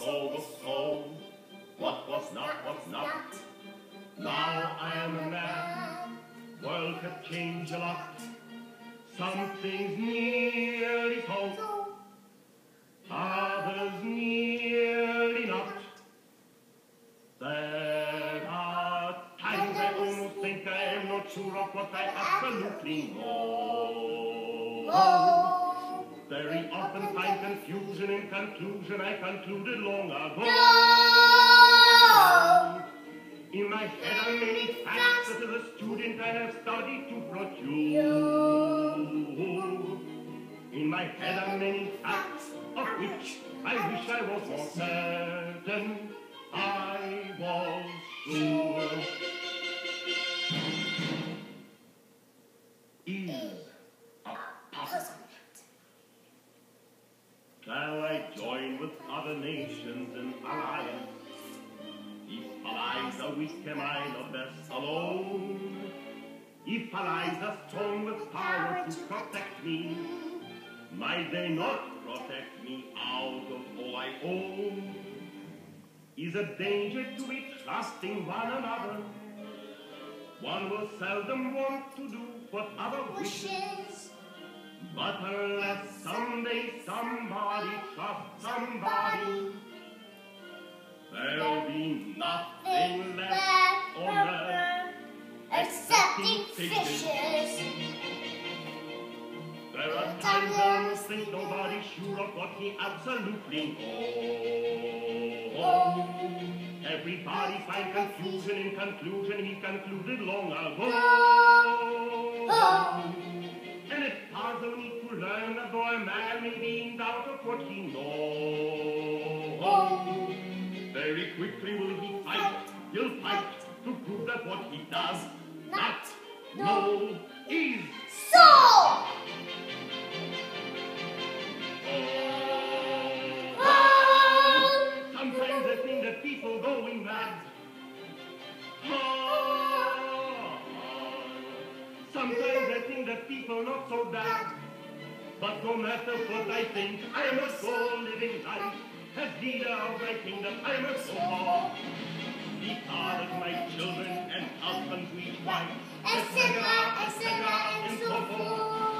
so. What was not. Now I am a man. World have changed a lot. Some things nearly so. Others nearly not. There are times I almost think I am not sure of what I absolutely know. Very often find confusion in conclusion I concluded long ago. In my head are many facts that as a student I have studied to produce. In my head are many facts of which I wish I was more certain. I was sure. Is a puzzlement. Shall I join with other nations in alliance? If allies are weak, am I not best alone? If allies are strong with power to protect me, might they not protect me out of all I own? Is a danger to be trusting one another? One will seldom want to do what other wishes. But unless someday somebody trusts somebody, there'll be nothing left on earth excepting fishes. There are times I almost think nobody's sure of what he absolutely knows. Everybody finds confusion in conclusion he concluded long ago. And it puzzles me to learn that though a man may be in doubt of what he knows, very quickly will he fight, he'll fight to prove that what he does not know is so. Sometimes I think that people going mad. Sometimes I think that people not so bad. But no matter what I think, I am a soul living life. As leader of my kingdom, I am a soul. The father of my children and husband to each wife, etc., and so forth.